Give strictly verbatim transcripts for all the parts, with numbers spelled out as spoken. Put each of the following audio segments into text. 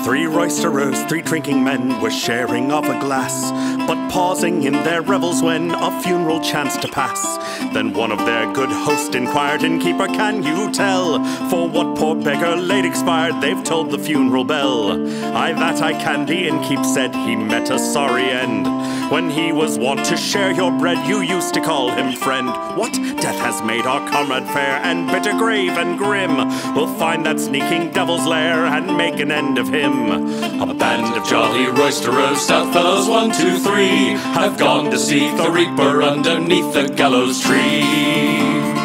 Three roisterers, three drinking men, were sharing of a glass, but pausing in their revels when a funeral chanced to pass. Then one of their good host inquired, "Innkeeper, can you tell for what poor beggar late expired they've tolled the funeral bell?" "Aye, that I can," the innkeep said, "he met a sorry end. When he was wont to share your bread, you used to call him friend." "What? Death has made our comrade fair, and bitter, grave, and grim. We'll find that sneaking devil's lair, and make an end of him." A band of jolly roisterers, stout fellows, one, two, three, have gone to seek the reaper underneath the gallows tree.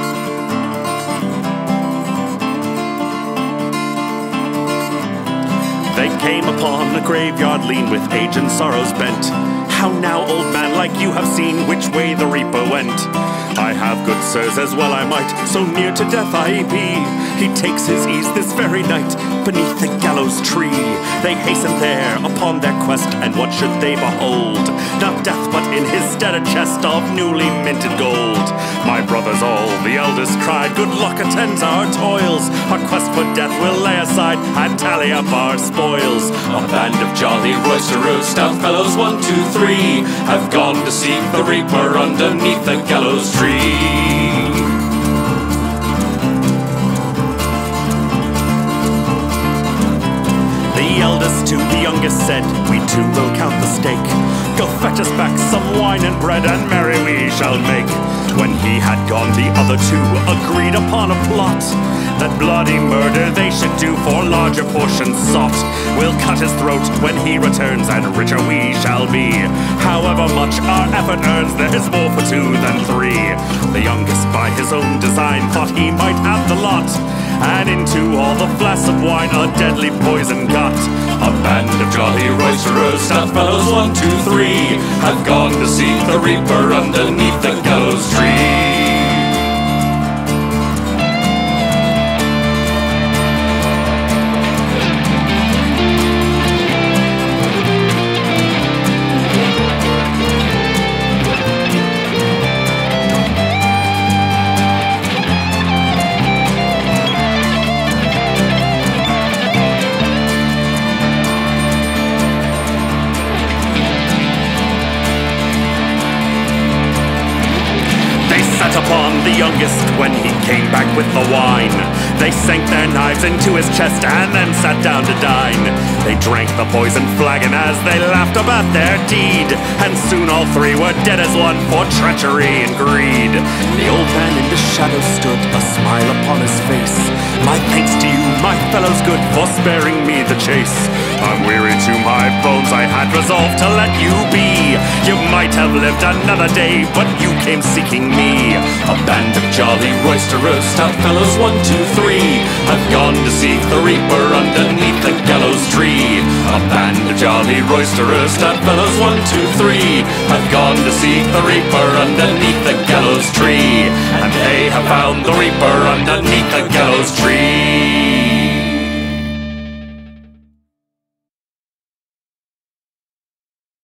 They came upon a graveyard lean with age and sorrows bent. "How now, old man, like you have seen which way the reaper went?" "I have, good sirs, as well I might, so near to death I be. He takes his ease this very night beneath the gallows tree." They hastened there upon their quest, and what should they behold? Not death, but in his stead a chest of newly minted gold. "My brothers all," the eldest cried, "good luck attends our toils. Our quest for death we'll lay aside, and tally up our spoils." A band of jolly roisterers, stout fellows, one, two, three, have gone to seek the reaper underneath the gallows tree. The eldest to the youngest said, "We too will count the stake. Go fetch us back some wine and bread, and merry we shall make." When he had gone, the other two agreed upon a plot, that bloody murder they should do for larger portions sought. "We'll cut his throat when he returns, and richer we shall be. However much our effort earns, there's more for two than three." The youngest by his own design thought he might have the lot, and into all the flasks of wine a deadly poison got. A band of jolly roisterers, stout fellows, one, two, three, have gone to seek the reaper underneath the gallows tree. Upon the youngest when he came back with the wine. They sank their knives into his chest and then sat down to dine. They drank the poison flagon as they laughed about their deed, and soon all three were dead as one for treachery and greed. The old man in the shadow stood, a smile upon his face. "My thanks to you, my fellows good, for sparing me the chase. I'm weary to my bones, I had resolved to let you be. You might have lived another day, but you came seeking me." A band of jolly roisterers, stout fellows, one, two, three, have gone to seek the reaper underneath the gallows tree. A band of jolly roisterers, stout fellows, one, two, three, have gone to seek the reaper underneath the gallows tree. And they have found the reaper underneath